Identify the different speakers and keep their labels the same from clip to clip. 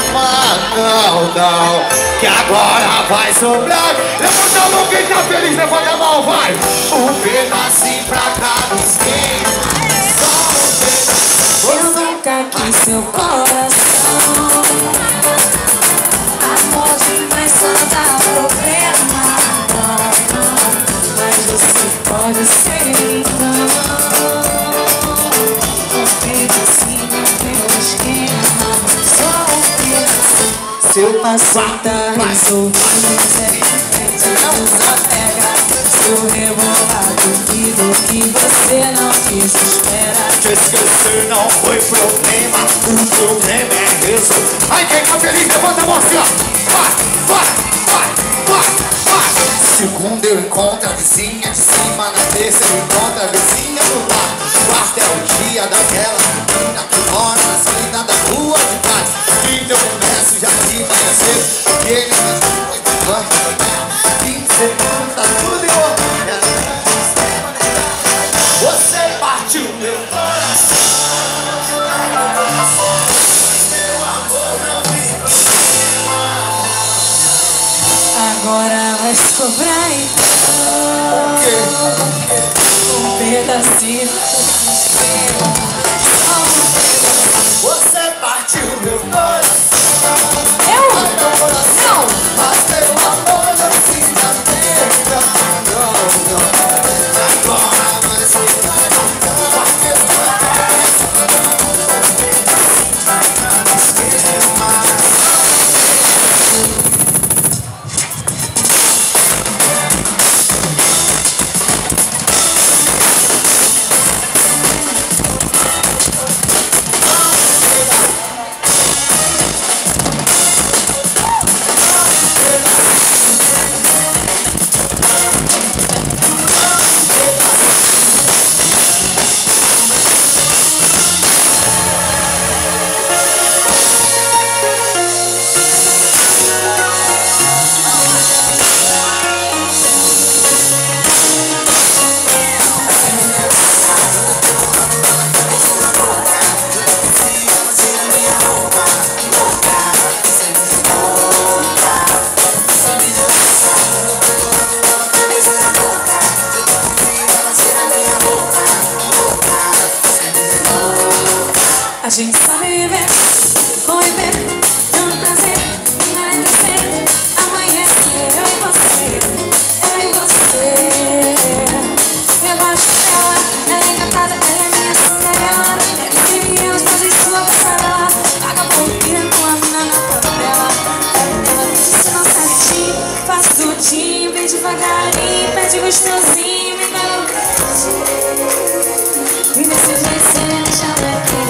Speaker 1: não, que agora vai sobrar. Levanta a mão quem tá feliz, levanta a mão, vai. Um pedacinho pra cada esquina.
Speaker 2: Eu nunca quis seu coração. Amor demais só dá problema. Mas você pode ser então. Um pedacinho, meu esquema. Só um pedacinho. Seu passado tá resolvido. Não desapega. Seu rebolado do que você não desespera.
Speaker 1: Te esquecer não foi problema, o problema é resolver. Ai, quem tá feliz, levanta a mão assim, ó. Vai, vai, vai, vai, vai. Segunda eu encontro a vizinha de cima, na terça eu encontro a vizinha do bar. Quarta é o dia daquela menina que mora na esquina da rua de trás. Quinta eu começo já de manhã cedo, porque ele me foi de banho. Fim de semana tá tudo em ordem. Você partiu meu coração. Meu amor não me problema.
Speaker 2: Agora vai se cobrar então. Um pedacinho do esquema.
Speaker 1: Você partiu meu coração.
Speaker 2: Eu? Não.
Speaker 1: Mas meu amor não se atenta. Não. Agora vai se cobrar.
Speaker 2: A gente sabe viver, conviver, é um prazer, enaltecer, amanhecer, eu e você. Eu gosto dela, ela é encantada, ela é minha Cinderela. Devíamos fazer sua passarela, paga por vir com a mina na favela. Ela disse não certinho, faz tudinho, vem devagarinho, pede gostosinho, me dá um beijinho. E desse jeito você me chama aqui.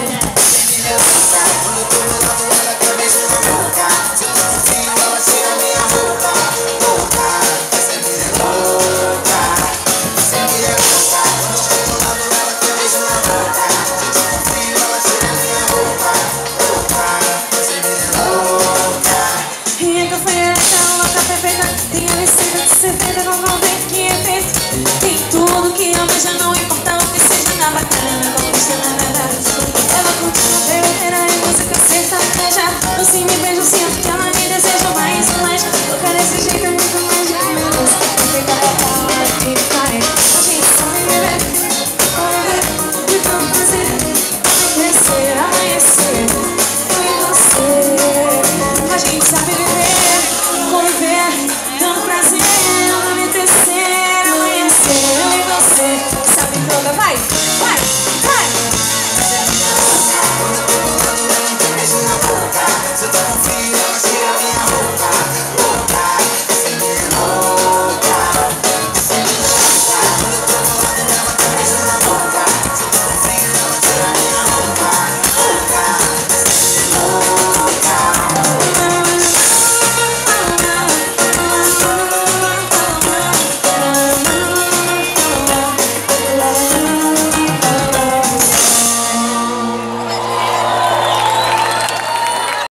Speaker 2: Já não importa o que seja na bacana, conquista na verdade. Ela continua bebedeira e música sertaneja. Doce me beija.